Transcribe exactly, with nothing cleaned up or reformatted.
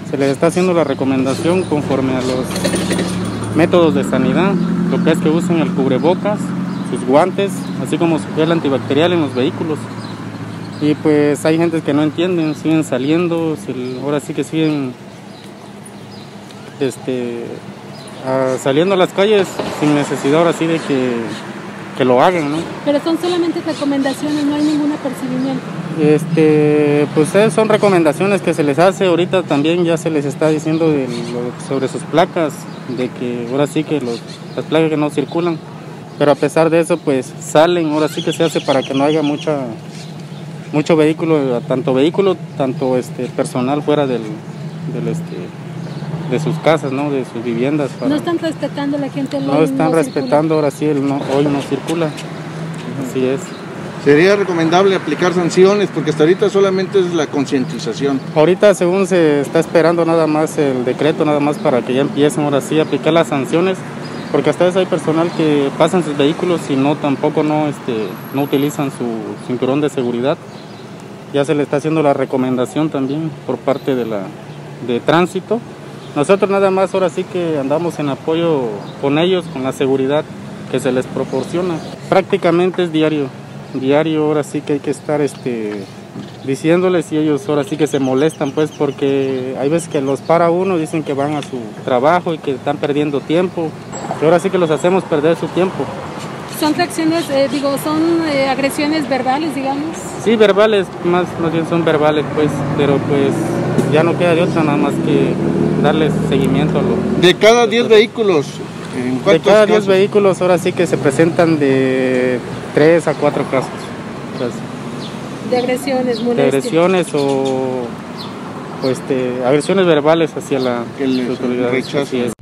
se les está haciendo la recomendación conforme a los métodos de sanidad, lo que es que usen el cubrebocas, sus guantes, así como su gel antibacterial en los vehículos. Y pues hay gente que no entienden, siguen saliendo, ahora sí que siguen este, a, saliendo a las calles sin necesidad ahora sí de que, que lo hagan, ¿no? Pero son solamente recomendaciones, no hay ningún apercibimiento. Este, pues son recomendaciones que se les hace. Ahorita también ya se les está diciendo de lo, sobre sus placas, de que ahora sí que los, las placas que no circulan, pero a pesar de eso pues salen. Ahora sí que se hace para que no haya mucha mucho vehículo, tanto vehículo, tanto este personal fuera del, del este de sus casas, ¿no? De sus viviendas. Para... No están respetando la gente. No están no respetando, circula. Ahora sí el no, hoy no circula. Así es. ¿Sería recomendable aplicar sanciones? Porque hasta ahorita solamente es la concientización. Ahorita según se está esperando nada más el decreto, nada más para que ya empiecen ahora sí a aplicar las sanciones, porque hasta eso hay personal que pasan sus vehículos y no tampoco no, este, no utilizan su cinturón de seguridad. Ya se le está haciendo la recomendación también por parte de, la, de tránsito. Nosotros nada más ahora sí que andamos en apoyo con ellos, con la seguridad que se les proporciona. Prácticamente es diario. Diario ahora sí que hay que estar este, diciéndoles y ellos ahora sí que se molestan pues porque hay veces que los para uno, dicen que van a su trabajo y que están perdiendo tiempo y ahora sí que los hacemos perder su tiempo. ¿Son reacciones, eh, digo, son eh, agresiones verbales, digamos? Sí, verbales, más, más bien son verbales pues, pero pues ya no queda de otra nada más que darles seguimiento a lo... De cada diez vehículos, ¿en de cada diez vehículos ahora sí que se presentan de tres a cuatro casos. Gracias. De agresiones, molestias. De agresiones o, o este, agresiones verbales hacia la autoridad.